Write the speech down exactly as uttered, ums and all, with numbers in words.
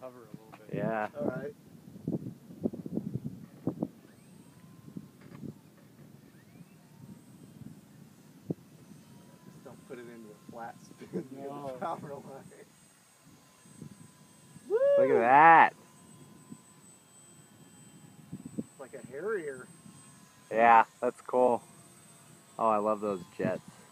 hover a little bit. Yeah. All right. Just don't put it into a flat spin. No. Power line. Look at that. It's like a Harrier. Yeah, that's cool. Oh, I love those jets.